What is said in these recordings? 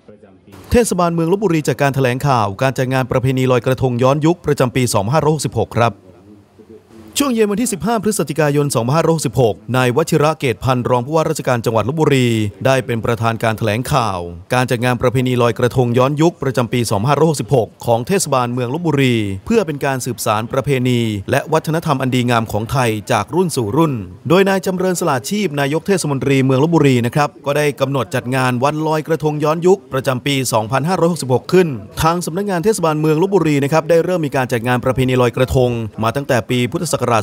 เทศบาลเมืองลพบุรีจัดการแถลงข่าวการจัดงานประเพณีลอยกระทงย้อนยุคประจำปี 2566 ครับช่วงเย็นวันที่ 15 พฤศจิกายน 2566 นายวชิระเกตพันธ์รองผู้ว่าราชการจังหวัดลพบุรีได้เป็นประธานการแถลงข่าวการจัดงานประเพณีลอยกระทงย้อนยุคประจำปี 2566 ของเทศบาลเมืองลพบุรีเพื่อเป็นการสืบสานประเพณีและวัฒนธรรมอันดีงามของไทยจากรุ่นสู่รุ่นโดยนายจำเริญสละชีพนายกเทศมนตรีเมืองลพบุรีนะครับก็ได้กำหนดจัดงานวันลอยกระทงย้อนยุคประจำปี 2566 ขึ้นทางสำนักงานเทศบาลเมืองลพบุรีนะครับได้เริ่มมีการจัดงานประเพณีลอยกระทงมาตั้งแต่ปีพุทธศักราช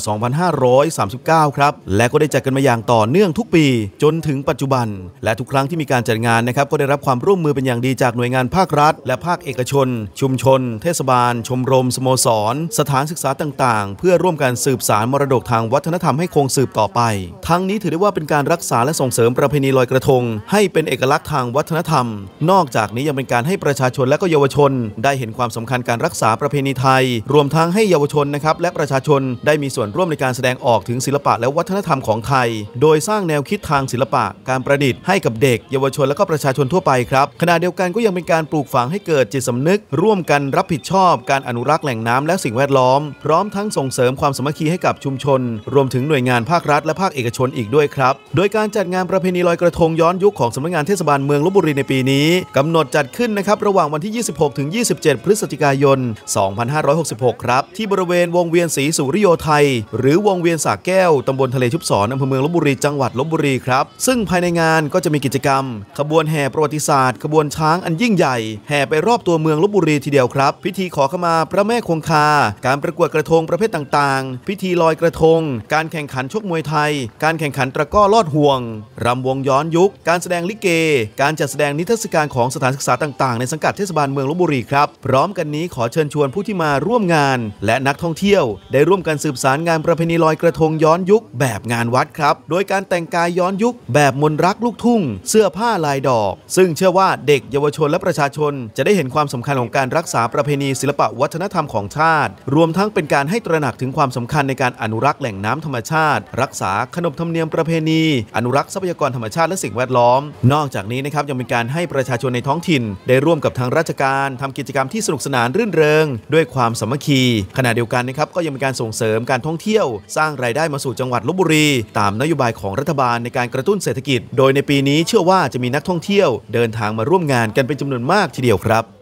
2539 ครับและก็ได้จัดกันมาอย่างต่อเนื่องทุกปีจนถึงปัจจุบันและทุกครั้งที่มีการจัดงานนะครับก็ได้รับความร่วมมือเป็นอย่างดีจากหน่วยงานภาครัฐและภาคเอกชนชุมชนเทศบาลชมรมสโมสรสถานศึกษาต่างๆเพื่อร่วมกันสืบสานมรดกทางวัฒนธรรมให้คงสืบต่อไปทั้งนี้ถือได้ว่าเป็นการรักษาและส่งเสริมประเพณีลอยกระทงให้เป็นเอกลักษณ์ทางวัฒนธรรมนอกจากนี้ยังเป็นการให้ประชาชนและก็เยาวชนได้เห็นความสำคัญการรักษาประเพณีไทยรวมทั้งให้เยาวชนนะครับและประชาชนได้มีส่วนร่วมในการแสดงออกถึงศิลปะและวัฒนธรรมของไทยโดยสร้างแนวคิดทางศิลปะการประดิษฐ์ให้กับเด็กเยาวชนและก็ประชาชนทั่วไปครับขณะเดียวกันก็ยังเป็นการปลูกฝังให้เกิดจิตสำนึกร่วมกันรับผิดชอบการอนุรักษ์แหล่งน้ำและสิ่งแวดล้อมพร้อมทั้งส่งเสริมความสามัคคีให้กับชุมชนรวมถึงหน่วยงานภาครัฐและภาคเอกชนอีกด้วยครับโดยการจัดงานประเพณีลอยกระทงย้อนยุคของสำนักงานเทศบาลเมืองลพบุรีในปีนี้กำหนดจัดขึ้นนะครับระหว่างวันที่ 26 ถึง 27 พฤศจิกายน 2566 ครับที่บริเวณวงเวียนศรีสุริโยไทยหรือวงเวียนสระแก้วตำบลทะเลชุบศรอำเภอเมืองลพบุรีจังหวัดลพบุรีครับซึ่งภายในงานก็จะมีกิจกรรมขบวนแห่ประวัติศาสตร์ขบวนช้างอันยิ่งใหญ่แห่ไปรอบตัวเมืองลพบุรีทีเดียวครับพิธีขอขมาพระแม่คงคาการประกวดกระทงประเภทต่างๆพิธีลอยกระทงการแข่งขันชกมวยไทยการแข่งขันตะกร้อลอดห่วงรำวงย้อนยุคการแสดงลิเกการจัดแสดงนิทรรศการของสถานศึกษาต่างๆในสังกัดเทศบาลเมืองลพบุรีครับพร้อมกันนี้ขอเชิญชวนผู้ที่มาร่วมงานและนักท่องเที่ยวได้ร่วมกันสืบสานงานประเพณีลอยกระทงย้อนยุคแบบงานวัดครับโดยการแต่งกายย้อนยุคแบบมนต์รักลูกทุ่งเสื้อผ้าลายดอกซึ่งเชื่อว่าเด็กเยาวชนและประชาชนจะได้เห็นความสำคัญของการรักษาประเพณีศิลปะวัฒนธรรมของชาติรวมทั้งเป็นการให้ตระหนักถึงความสำคัญในการอนุรักษ์แหล่งน้ำธรรมชาติรักษาขนบธรรมเนียมประเพณีอนุรักษ์ทรัพยากรธรรมชาติและสิ่งแวดล้อมนอกจากนี้นะครับยังเป็นการให้ประชาชนในท้องถิ่นได้ร่วมกับทางราชการทำกิจกรรมที่สนุกสนานรื่นเริงด้วยความสามัคคีขณะเดียวกันนะครับก็ยังเป็นการส่งเสริมการท่องเที่ยวสร้างรายได้มาสู่จังหวัดลพบุรีตามนโยบายของรัฐบาลในการกระตุ้นเศรษฐกิจโดยในปีนี้เชื่อว่าจะมีนักท่องเที่ยวเดินทางมาร่วมงานกันเป็นจำนวนมากทีเดียวครับ